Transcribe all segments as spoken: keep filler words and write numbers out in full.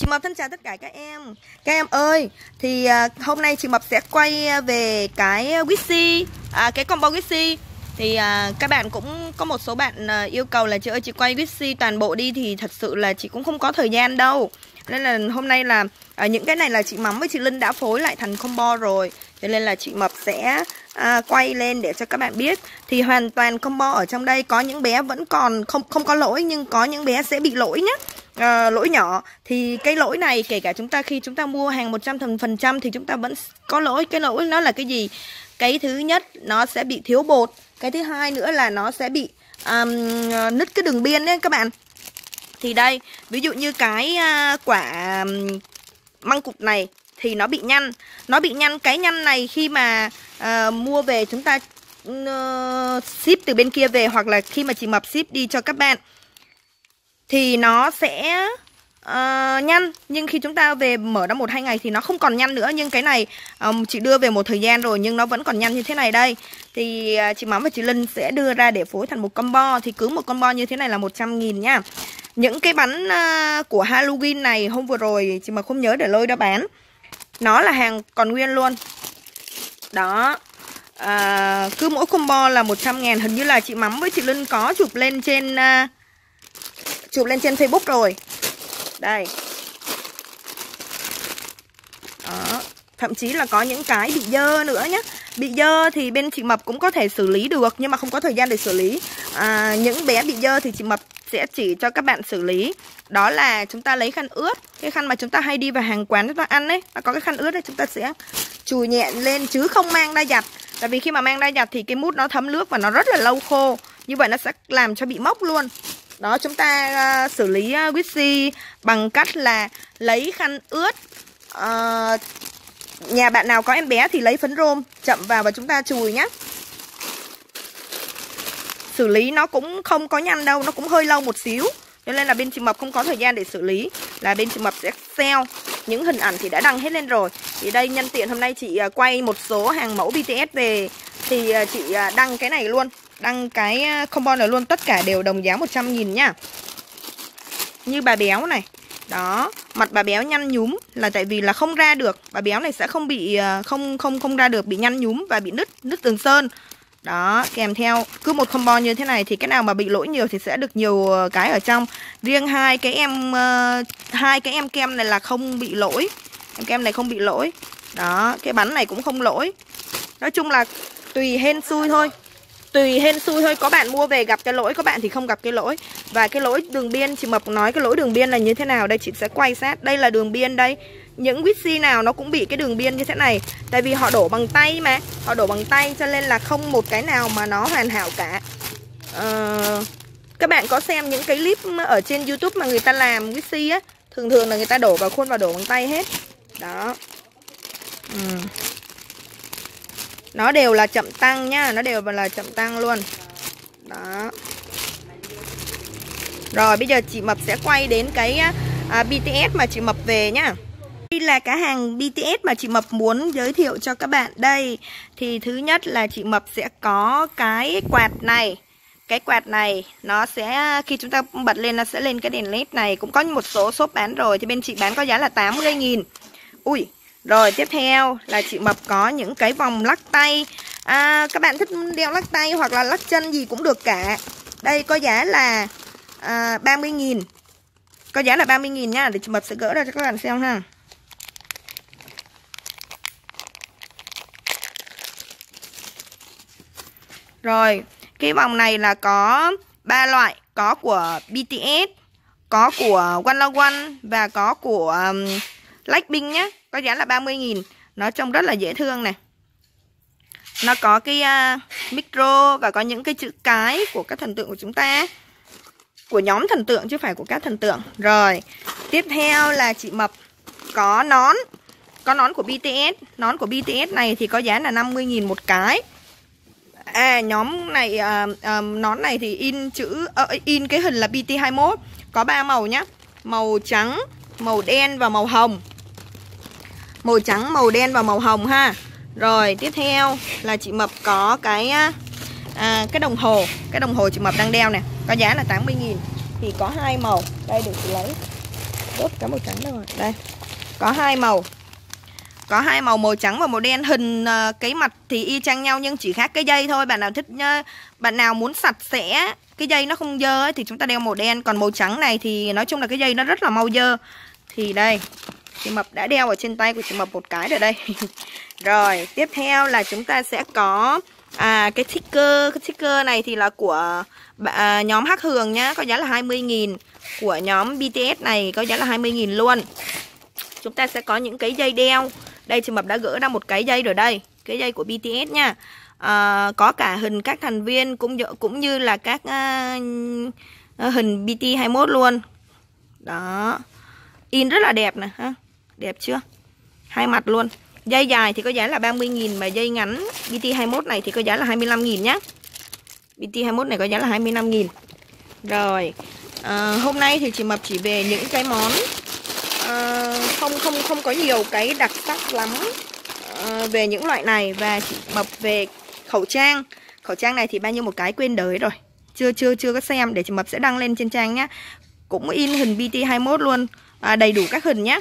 Chị Mập thân chào tất cả các em. Các em ơi, thì uh, hôm nay chị Mập sẽ quay về cái Wixi, à, cái combo Wixi. Thì uh, các bạn cũng có một số bạn uh, yêu cầu là chị ơi chị quay Wixi toàn bộ đi, thì thật sự là chị cũng không có thời gian đâu. Nên là hôm nay là uh, những cái này là chị Mắm với chị Linh đã phối lại thành combo rồi, cho nên là chị Mập sẽ à, quay lên để cho các bạn biết. Thì hoàn toàn combo ở trong đây có những bé vẫn còn không không có lỗi, nhưng có những bé sẽ bị lỗi nhé. À, lỗi nhỏ thì cái lỗi này kể cả chúng ta khi chúng ta mua hàng một trăm phần trăm thì chúng ta vẫn có lỗi. Cái lỗi nó là cái gì? Cái thứ nhất nó sẽ bị thiếu bột, cái thứ hai nữa là nó sẽ bị um, nứt cái đường biên đấy các bạn. Thì đây ví dụ như cái uh, quả um, măng cụt này thì nó bị nhăn. Nó bị nhăn, cái nhăn này khi mà uh, mua về chúng ta uh, ship từ bên kia về, hoặc là khi mà chị Mập ship đi cho các bạn thì nó sẽ uh, nhăn. Nhưng khi chúng ta về mở nó một hai ngày thì nó không còn nhăn nữa. Nhưng cái này um, chị đưa về một thời gian rồi nhưng nó vẫn còn nhăn như thế này đây. Thì uh, chị Mắm và chị Linh sẽ đưa ra để phối thành một combo. Thì cứ một combo như thế này là một trăm nghìn nha. Những cái bánh uh, của Halloween này hôm vừa rồi chị Mập không nhớ để lôi ra bán, nó là hàng còn nguyên luôn. Đó, à, cứ mỗi combo là một trăm ngàn. Hình như là chị Mắm với chị Linh có chụp lên trên uh, chụp lên trên Facebook rồi. Đây. Đó, thậm chí là có những cái bị dơ nữa nhé. Bị dơ thì bên chị Mập cũng có thể xử lý được, nhưng mà không có thời gian để xử lý. à, Những bé bị dơ thì chị Mập sẽ chỉ cho các bạn xử lý. Đó là chúng ta lấy khăn ướt, cái khăn mà chúng ta hay đi vào hàng quán chúng ta ăn ấy, nó có cái khăn ướt đấy, chúng ta sẽ chùi nhẹ lên chứ không mang ra giặt. Tại vì khi mà mang ra giặt thì cái mút nó thấm nước và nó rất là lâu khô. Như vậy nó sẽ làm cho bị mốc luôn. Đó, chúng ta uh, xử lý uh, Wixi bằng cách là lấy khăn ướt. uh, Nhà bạn nào có em bé thì lấy phấn rôm chậm vào và chúng ta chùi nhé. Xử lý nó cũng không có nhăn đâu, nó cũng hơi lâu một xíu, cho nên là bên chị Mập không có thời gian để xử lý. Là bên chị Mập sẽ sell. Những hình ảnh thì đã đăng hết lên rồi. Thì đây nhân tiện hôm nay chị quay một số hàng mẫu bê tê ét về, thì chị đăng cái này luôn, đăng cái combo này luôn. Tất cả đều đồng giá một trăm nghìn nhá. Như bà béo này. Đó, mặt bà béo nhăn nhúm là tại vì là không ra được. Bà béo này sẽ không bị không không không ra được, bị nhăn nhúm và bị nứt nứt tường sơn. Đó, kèm theo cứ một combo như thế này thì cái nào mà bị lỗi nhiều thì sẽ được nhiều cái ở trong. Riêng hai cái em uh, hai cái em kem này là không bị lỗi. Em kem này không bị lỗi. Đó, cái bánh này cũng không lỗi. Nói chung là tùy hên xui thôi. Tùy hên xui thôi, có bạn mua về gặp cái lỗi, có bạn thì không gặp cái lỗi. Và cái lỗi đường biên, chị Mập nói cái lỗi đường biên là như thế nào đây, chị sẽ quay sát. Đây là đường biên đây. Những Wixi nào nó cũng bị cái đường biên như thế này. Tại vì họ đổ bằng tay mà. Họ đổ bằng tay cho nên là không một cái nào mà nó hoàn hảo cả. ờ, Các bạn có xem những cái clip ở trên YouTube mà người ta làm Wixi á, thường thường là người ta đổ vào khuôn và đổ bằng tay hết. Đó. ừ. Nó đều là chậm tăng nhá. Nó đều là chậm tăng luôn. Đó. Rồi bây giờ chị Mập sẽ quay đến cái à, bê tê ét mà chị Mập về nhá. Đây là cái hàng bê tê ét mà chị Mập muốn giới thiệu cho các bạn đây. Thì thứ nhất là chị Mập sẽ có cái quạt này. Cái quạt này nó sẽ, khi chúng ta bật lên nó sẽ lên cái đèn led này. Cũng có một số shop bán rồi, thì bên chị bán có giá là tám mươi nghìn. Ui. Rồi tiếp theo là chị Mập có những cái vòng lắc tay. à, Các bạn thích đeo lắc tay hoặc là lắc chân gì cũng được cả. Đây có giá là à, ba mươi nghìn. Có giá là ba mươi nghìn nha. Để chị Mập sẽ gỡ ra cho các bạn xem ha. Rồi, cái vòng này là có ba loại. Có của bê tê ét, có của One La One và có của um, Blackpink nhé. Có giá là ba mươi nghìn. Nó trông rất là dễ thương này. Nó có cái uh, micro và có những cái chữ cái của các thần tượng của chúng ta. Của nhóm thần tượng chứ phải của các thần tượng. Rồi, tiếp theo là chị Mập có nón. Có nón của bê tê ét. Nón của bê tê ét này thì có giá là năm mươi nghìn một cái. À, nhóm này uh, uh, nón này thì in chữ uh, in cái hình là bê tê hai mốt. Có ba màu nhá. Màu trắng, màu đen và màu hồng. Màu trắng, màu đen và màu hồng ha. Rồi tiếp theo là chị Mập có cái à, cái đồng hồ. Cái đồng hồ chị Mập đang đeo nè, có giá là tám mươi nghìn. Thì có hai màu. Đây để chị lấy. tốt cá màu trắng đâu rồi. Đây. Có hai màu. Có hai màu, màu trắng và màu đen. Hình uh, cái mặt thì y chang nhau nhưng chỉ khác cái dây thôi. Bạn nào thích uh, bạn nào muốn sạch sẽ, cái dây nó không dơ ấy, thì chúng ta đeo màu đen. Còn màu trắng này thì nói chung là cái dây nó rất là mau dơ. Thì đây, chị Mập đã đeo ở trên tay của chị Mập một cái rồi đây. Rồi, tiếp theo là chúng ta sẽ có à, cái sticker. Cái sticker này thì là của à, nhóm Hắc Hường nhá, có giá là hai mươi nghìn. Của nhóm bê tê ét này có giá là hai mươi nghìn luôn. Chúng ta sẽ có những cái dây đeo. Đây chị Mập đã gỡ ra một cái dây rồi đây. Cái dây của bê tê ét nha. à, Có cả hình các thành viên cũng cũng như là các à, hình bê tê hai mốt luôn. Đó. In rất là đẹp nè ha. Đẹp chưa? Hai mặt luôn. Dây dài thì có giá là ba mươi nghìn. Mà dây ngắn bê tê hai mốt này thì có giá là hai mươi lăm nghìn nhá. bê tê hai mốt này có giá là hai mươi lăm nghìn. Rồi à, hôm nay thì chị Mập chỉ về những cái món à, Không không không có nhiều cái đặc sắc lắm à, về những loại này. Và chị Mập về khẩu trang. Khẩu trang này thì bao nhiêu một cái quên đời rồi. Chưa chưa chưa có xem. Để chị Mập sẽ đăng lên trên trang nhá. Cũng in hình bê tê hai mốt luôn. À, đầy đủ các hình nhá.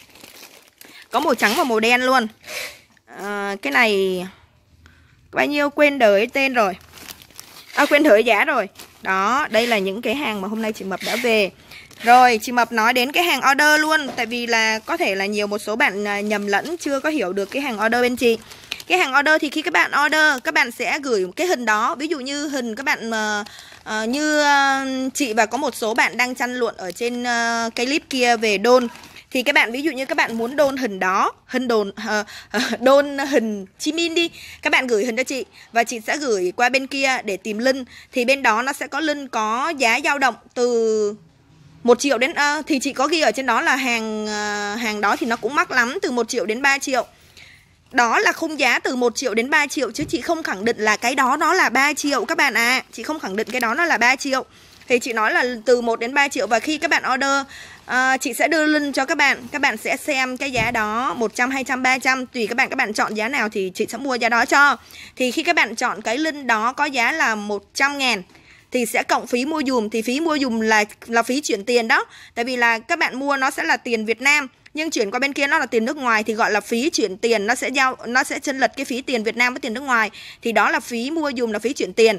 Có màu trắng và màu đen luôn. à, Cái này bao nhiêu quên đời tên rồi. À quên đời giá rồi. Đó, đây là những cái hàng mà hôm nay chị Mập đã về. Rồi, chị Mập nói đến cái hàng order luôn. Tại vì là có thể là nhiều một số bạn nhầm lẫn, chưa có hiểu được cái hàng order bên chị. Cái hàng order thì khi các bạn order, các bạn sẽ gửi cái hình đó. Ví dụ như hình các bạn uh, uh, như uh, chị và có một số bạn đang chăn luộn ở trên uh, cái clip kia về đôn. Thì các bạn ví dụ như các bạn muốn đôn hình đó, hình đồn uh, uh, đôn hình Chí Minh đi, các bạn gửi hình cho chị và chị sẽ gửi qua bên kia để tìm link. Thì bên đó nó sẽ có link có giá dao động từ một triệu đến uh, thì chị có ghi ở trên đó là hàng uh, hàng đó thì nó cũng mắc lắm, từ một triệu đến ba triệu. Đó là khung giá từ một triệu đến ba triệu chứ chị không khẳng định là cái đó nó là ba triệu các bạn à. Chị không khẳng định cái đó nó là ba triệu. Thì chị nói là từ một đến ba triệu. Và khi các bạn order à, chị sẽ đưa link cho các bạn. Các bạn sẽ xem cái giá đó một trăm, hai trăm, ba trăm. Tùy các bạn, các bạn chọn giá nào thì chị sẽ mua giá đó cho. Thì khi các bạn chọn cái link đó có giá là một trăm ngàn thì sẽ cộng phí mua dùm. Thì phí mua dùm là, là phí chuyển tiền đó. Tại vì là các bạn mua nó sẽ là tiền Việt Nam, nhưng chuyển qua bên kia nó là tiền nước ngoài thì gọi là phí chuyển tiền. Nó sẽ giao, nó sẽ chênh lệch cái phí tiền Việt Nam với tiền nước ngoài. Thì đó là phí mua dùm, là phí chuyển tiền.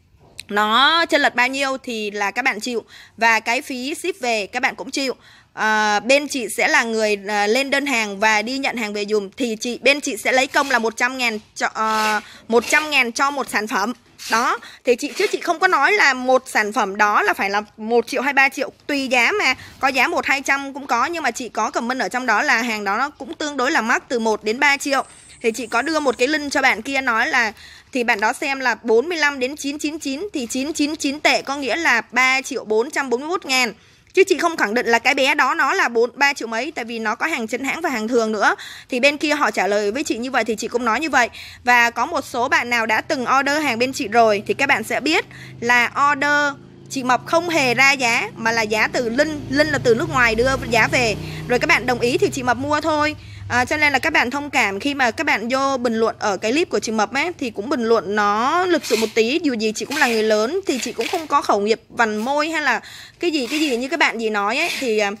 Nó chênh lệch bao nhiêu thì là các bạn chịu. Và cái phí ship về các bạn cũng chịu. à, Bên chị sẽ là người à, lên đơn hàng và đi nhận hàng về dùm. Thì chị bên chị sẽ lấy công là một trăm ngàn cho, à, một trăm ngàn cho một sản phẩm. Đó, thì chị chứ chị không có nói là một sản phẩm đó là phải là một triệu hay ba triệu. Tùy giá mà, có giá một hai trăm cũng có. Nhưng mà chị có comment ở trong đó là hàng đó nó cũng tương đối là mắc, từ một đến ba triệu. Thì chị có đưa một cái link cho bạn kia nói là thì bạn đó xem là bốn mươi lăm đến chín trăm chín mươi chín. Thì chín trăm chín mươi chín tệ có nghĩa là ba triệu bốn trăm bốn mươi mốt ngàn. Chứ chị không khẳng định là cái bé đó nó là ba triệu mấy. Tại vì nó có hàng chính hãng và hàng thường nữa. Thì bên kia họ trả lời với chị như vậy thì chị cũng nói như vậy. Và có một số bạn nào đã từng order hàng bên chị rồi thì các bạn sẽ biết là order chị Mập không hề ra giá, mà là giá từ link. Link là từ nước ngoài đưa giá về. Rồi các bạn đồng ý thì chị Mập mua thôi. À, cho nên là các bạn thông cảm khi mà các bạn vô bình luận ở cái clip của chị Mập ấy, thì cũng bình luận nó lịch sự một tí. Dù gì chị cũng là người lớn thì chị cũng không có khẩu nghiệp vằn môi hay là cái gì cái gì như các bạn gì nói ấy. Thì uh,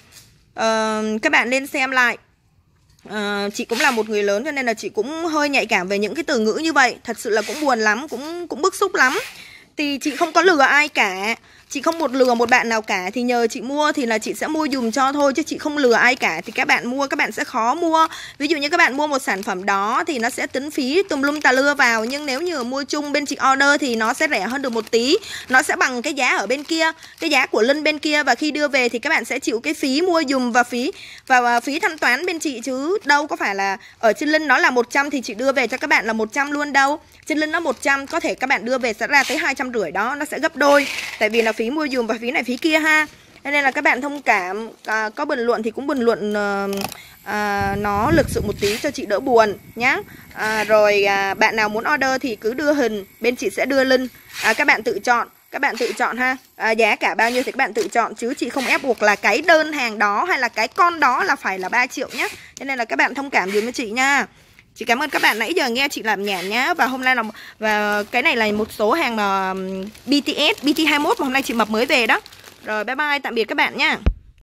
các bạn nên xem lại. uh, Chị cũng là một người lớn cho nên là chị cũng hơi nhạy cảm về những cái từ ngữ như vậy. Thật sự là cũng buồn lắm, cũng, cũng bức xúc lắm. Thì chị không có lừa ai cả. Chị không một lừa một bạn nào cả. Thì nhờ chị mua thì là chị sẽ mua dùm cho thôi. Chứ chị không lừa ai cả. Thì các bạn mua các bạn sẽ khó mua. Ví dụ như các bạn mua một sản phẩm đó thì nó sẽ tính phí tùm lum tà lưa vào. Nhưng nếu như mua chung bên chị order thì nó sẽ rẻ hơn được một tí. Nó sẽ bằng cái giá ở bên kia, cái giá của link bên kia. Và khi đưa về thì các bạn sẽ chịu cái phí mua dùm và phí và phí thanh toán bên chị. Chứ đâu có phải là ở trên link nó là một trăm thì chị đưa về cho các bạn là một trăm luôn đâu. Trên link nó một trăm, có thể các bạn đưa về sẽ ra tới hai trăm rưỡi đó. Nó sẽ gấp đôi. Tại vì là phí mua dùm và phí này phí kia ha. Nên là các bạn thông cảm. à, Có bình luận thì cũng bình luận uh, à, nó lịch sự một tí cho chị đỡ buồn nhá. à, Rồi à, bạn nào muốn order thì cứ đưa hình, bên chị sẽ đưa link. à, Các bạn tự chọn. Các bạn tự chọn ha. à, Giá cả bao nhiêu thì các bạn tự chọn. Chứ chị không ép buộc là cái đơn hàng đó hay là cái con đó là phải là ba triệu nhá. Cho nên là các bạn thông cảm dùm với chị nha. Chị cảm ơn các bạn nãy giờ nghe chị làm nhảm nhá. Và hôm nay là và cái này là một số hàng mà bê tê ét, bê tê hai mốt mà hôm nay chị Mập mới về đó. Rồi bye bye, tạm biệt các bạn nhá.